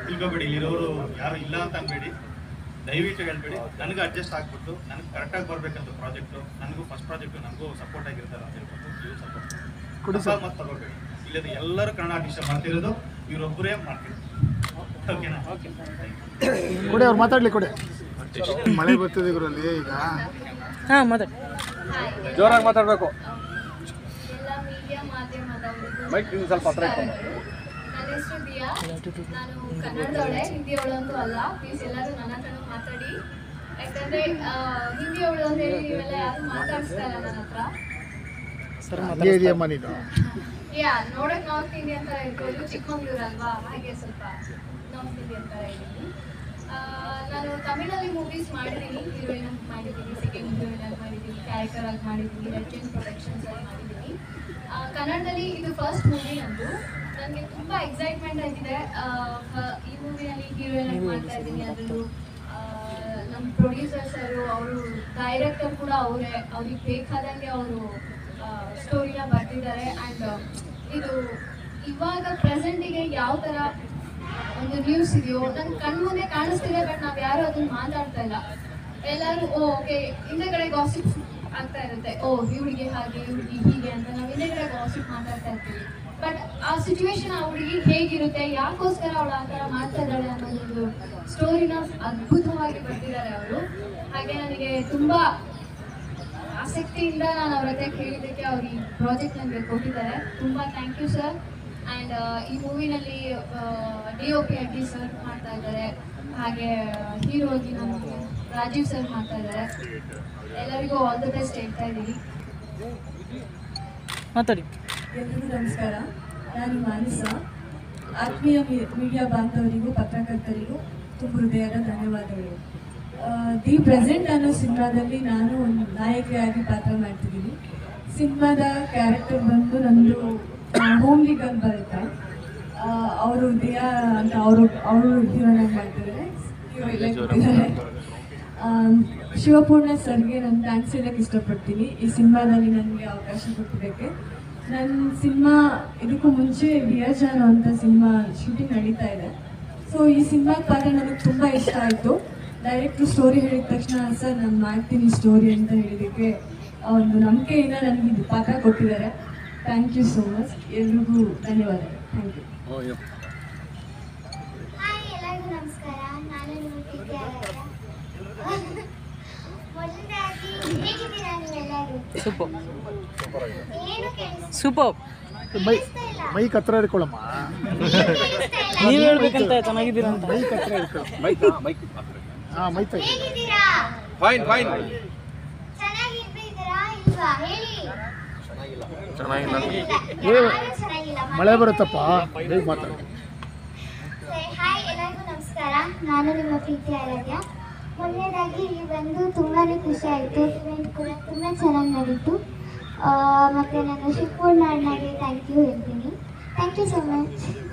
ತಿಳ್ಕೊಬೇಡಿ, ಇಲ್ಲಿರೋರು ಯಾರು ಇಲ್ಲ ಅಂತ ಅನ್ಬೇಡಿ, ದಯವಿಟ್ಟು ಹೇಳ್ಬೇಡಿ. ನನಗೆ ಅಡ್ಜಸ್ಟ್ ಆಗಿಬಿಟ್ಟು ನನಗೆ ಕರೆಕ್ಟಾಗಿ ಬರಬೇಕಂತ ಪ್ರಾಜೆಕ್ಟು, ನನಗೂ ಫಸ್ಟ್ ಪ್ರಾಜೆಕ್ಟು ನನಗೂ ಸಪೋರ್ಟ್ ಆಗಿರ್ತಾರೆ ಅಂತ ಹೇಳ್ಬಿಟ್ಟು ನೀವು ಸಪೋರ್ಟ್ ಮತ್ತು ತಗೋಬೇಡಿ. ಇಲ್ಲದ ಎಲ್ಲರೂ ಕನ್ನಡ ಆರ್ಟಿಸ್ಟ್ ಮಾಡ್ತಿರೋದು ಇವರೊಬ್ಬರೇ ಮಾಡ್ತಿರೋದು. ಓಕೆನಾ? ಓಕೆ ಕೊಡಿ, ಅವ್ರು ಮಾತಾಡಲಿ ಕೊಡಿ. ಮಳೆ ಬರ್ತಿದೆ ಗುರಲ್ಲಿ ಈಗ. ಹಾಂ ಮಾತಾಡಿ, ಜೋರಾಗಿ ಮಾತಾಡಬೇಕು. ಎಲ್ಲ ಮೀಡಿಯಾ ಮಾಧ್ಯಮದವರಿಗೂ ಮೈಕ್ ಸ್ವಲ್ಪ ಹತ್ರ ಇಟ್ಕೊಂಡು. ನನ್ನ ಹೆಸರು ದಿಯಾ, ನಾನು ಕನ್ನಡದವಳೆ, ಹಿಂದಿಯವಳಂತೂ ಅಲ್ಲ. ಪ್ಲೀಸ್ ಎಲ್ಲರೂ ನನ್ನ ಹತ್ರನೂ ಮಾತಾಡಿ, ಯಾಕಂದರೆ ಹಿಂದಿಯವಳು ಅಂತ ಹೇಳಿ ಇವೆಲ್ಲ ಯಾರು ಮಾತಾಡಿಸ್ತಾ ಇಲ್ಲ ನನ್ನ ಹತ್ರ. ಇದೆಯಮ್ಮ ನೀನು? ನೋಡೋಕೆ ನಾರ್ತ್ ಇಂಡಿಯನ್ ಥರ ಇರ್ಬೋದು, ಚಿಕ್ಕಮಂಗ್ಳೂರು ಅಲ್ವಾ, ಹಾಗೆ ಸ್ವಲ್ಪ ನಾರ್ತ್ ಇಂಡಿಯನ್ ಥರ ಇದ್ದೀನಿ. ನಾನು ತಮಿಳಲ್ಲಿ ಮೂವೀಸ್ ಮಾಡಿದ್ದೀನಿ, ಹೀರೋಯಿನ್ ಆಗಿ ಮಾಡಿದ್ದೀನಿ, ಸೆಕೆಂಡ್ ಹೀರೋಯಿನ್ ಆಗಿ ಮಾಡಿದ್ದೀನಿ, ಕ್ಯಾರೆಕ್ಟರ್ ಆಗಿ ಮಾಡಿದ್ದೀನಿ, ರೆಡ್ ಪ್ರೊಡಕ್ಷನ್ಸ್ ಆಗಿ ಮಾಡಿದ್ದೀನಿ. ಕನ್ನಡದಲ್ಲಿ ಇದು ಫಸ್ಟ್ ಮೂವಿ ನಂದು. ನನಗೆ ತುಂಬ ಎಕ್ಸೈಟ್ಮೆಂಟ್ ಆಗಿದೆ. ಈ ಮೂವಿನಲ್ಲಿ ಹೀರೋಯಿನ್ ಆಗಿ ಮಾಡ್ತಾ ಇದ್ದೀನಿ. ಅದರಲ್ಲೂ ನಮ್ಮ ಪ್ರೊಡ್ಯೂಸರ್ ಸರು, ಅವರು ಡೈರೆಕ್ಟರ್ ಕೂಡ ಅವರೇ, ಅವ್ರಿಗೆ ಬೇಕಾದಂಗೆ ಅವರು ಸ್ಟೋರಿನ ಬರ್ತಿದ್ದಾರೆ. ಆ್ಯಂಡ್ ಇದು ಇವಾಗ ಪ್ರೆಸೆಂಟಿಗೆ ಯಾವ ಥರ ಒಂದು ನ್ಯೂಸ್ ಇದೆಯೋ ನನ್ನ ಕಣ್ಮುಂದೆ ಕಾಣಿಸ್ತಿದೆ, ಬಟ್ ನಾವು ಯಾರು ಅದನ್ನು ಮಾತಾಡ್ತಾ ಇಲ್ಲ. ಎಲ್ಲರೂ ಓಕೆ ಹಿಂದೆಗಡೆ ಗಾಸಿಪ್ ಆಗ್ತಾ ಇರುತ್ತೆ, ಹುಡುಗಿ ಹಾಗೆ, ಹುಡುಗಿ ಹೀಗೆ ಅಂತ ನಾವು ಹಿಂದೆಗಡೆ ಗಾಸಿಪ್ ಮಾತಾಡ್ತಾ ಇರ್ತೀವಿ. ಬಟ್ ಆ ಸಿಚುವೇಶನ್ ಆ ಹುಡುಗಿ ಹೇಗಿರುತ್ತೆ, ಯಾಕೋಸ್ಕರ ಅವಳು ಆ ಥರ ಮಾಡ್ತಾ ಇದ್ದಾಳೆ ಅನ್ನೋದೊಂದು ಸ್ಟೋರಿನ ಅದ್ಭುತವಾಗಿ ಬರ್ತಿದ್ದಾರೆ ಅವರು. ಹಾಗೆ ನನಗೆ ತುಂಬ ಆಸಕ್ತಿಯಿಂದ ನಾನು ಅವ್ರ ಹತ್ರ ಕೇಳಿದ್ದಕ್ಕೆ ಅವ್ರು ಈ ಪ್ರಾಜೆಕ್ಟ್ ನನಗೆ ಕೊಟ್ಟಿದ್ದಾರೆ. ತುಂಬ ಥ್ಯಾಂಕ್ ಯು ಸರ್. ಆ್ಯಂಡ್ ಈ ಮೂವಿನಲ್ಲಿ DOP ಅಡ್ಡಿ ಸರ್ ಮಾಡ್ತಾ ಇದ್ದಾರೆ, ಹಾಗೆ ಹೀರೋ ಆಗಿ ನಮಗೆ ರಾಜೀವ್ ಸರ್ ಮಾಡ್ತಾ ಇದ್ದಾರೆ. ಎಲ್ಲರಿಗೂ ಆಲ್ ದ ಬೆಸ್ಟ್ ಹೇಳ್ತಾ ಇದ್ದೀವಿ. ಮಾತಾಡಿ. ಎಲ್ಲರಿಗೂ ನಮಸ್ಕಾರ, ನಾನು ಮಾನಸ. ಆತ್ಮೀಯ ಮೀಡಿಯಾ ಬಾಂಧವರಿಗೂ ಪತ್ರಕರ್ತರಿಗೂ ತುಂಬ ಹೃದಯದ ಧನ್ಯವಾದಗಳು. ದಿ ಪ್ರೆಸೆಂಟ್ ಅನ್ನೋ ಸಿನಿಮಾದಲ್ಲಿ ನಾನು ಒಂದು ನಾಯಕಿಯಾಗಿ ಪಾತ್ರ ಮಾಡ್ತಿದ್ದೀನಿ. ಸಿನಿಮಾದ ಕ್ಯಾರೆಕ್ಟರ್ ಬಂದು ನಂದು ಹೋಮ್ಲಿ ಗರ್ಲ್ ಬರುತ್ತೆ. ಅವರು ದಿಯಾ ಅಂತ ಅವರು ಹೀರೋನಾಗಿ ಮಾಡ್ತಿದ್ದಾರೆ. ಶಿವಪೂರ್ಣ ಸರ್ಗೆ ನಾನು ಥ್ಯಾಂಕ್ಸ್ ಹೇಳಕ್ಕೆ ಇಷ್ಟಪಡ್ತೀನಿ ಈ ಸಿನಿಮಾದಲ್ಲಿ ನನಗೆ ಅವಕಾಶ ಕೊಟ್ಟಿದ್ದಕ್ಕೆ. ನನ್ನ ಸಿನಿಮಾ ಇದಕ್ಕೂ ಮುಂಚೆ ಡಿಯರ್ ಜಾನು ಅಂತ ಸಿನಿಮಾ ಶೂಟಿಂಗ್ ನಡೀತಾ ಇದೆ. ಸೊ ಈ ಸಿನಿಮಾದ ಪಾತ್ರ ನನಗೆ ತುಂಬ ಇಷ್ಟ ಆಯಿತು. ಡೈರೆಕ್ಟ್ರು ಸ್ಟೋರಿ ಹೇಳಿದ ತಕ್ಷಣ ಸರ್ ನಾನು ಮಾಡ್ತೀನಿ ಸ್ಟೋರಿ ಅಂತ ಹೇಳಿದ್ದಕ್ಕೆ ಒಂದು ನಂಬಿಕೆಯಿಂದ ನನಗೆ ಇದು ಪಾತ್ರ ಕೊಟ್ಟಿದ್ದಾರೆ. Thank you so much. ಎಲ್ರಿಗೂ ಧನ್ಯವಾದಗಳು. Thank you. ಹಾಯ್, ಎಲ್ಲರಿಗೂ ನಮಸ್ಕಾರ. ನಾನು ಮೊದಲನೇದಾಗಿ ಹೇಗಿದ್ದೀರಾ ನೀವೆಲ್ಲರೂ? ಏನು ಸೂಪರ್. ಮೈಕ್ ಹತ್ರ ಇಟ್ಕೊಳ್ಳಮ್ಮ. ನೀವು ಹೇಳ್ಬೇಕಂತ ಚೆನ್ನಾಗಿದ್ದೀರಾ ಅಂತ. ಮೈಕ್ ಹತ್ರ ಇಟ್ಕೊಳ್ಳ. ಹಾಂ, ಮೈಕ್ ಹೇಗಿದ್ದೀರಾ? Fine fine. ಚೆನ್ನಾಗಿದ್ದೀರಾ ಇಲ್ವಾ ಹೇಳಿ. ಮಳೆ ಬರುತ್ತಪ್ಪ, ಹೇಗೆ ಮಾತಾಡಿ. ಹಾಯ್, ಎಲ್ಲರಿಗೂ ನಮಸ್ಕಾರ. ನಾನು ನಿಮ್ಮ ಪ್ರೀತಿ ಆರಾಧ್ಯ. ಮೊದಲನೇದಾಗಿ ಇಲ್ಲಿ ಬಂದು ತುಂಬಾ ಖುಷಿ ಆಯಿತು. ಇವೆಂಟ್ ಕೂಡ ತುಂಬ ಚೆನ್ನಾಗಿ ನಡೀತು. ಮತ್ತು ನಾನು ಶಿವಪೂರ್ಣ ಅಣ್ಣಗೆ ಥ್ಯಾಂಕ್ ಯು ಹೇಳ್ತೀನಿ. Thank you so much.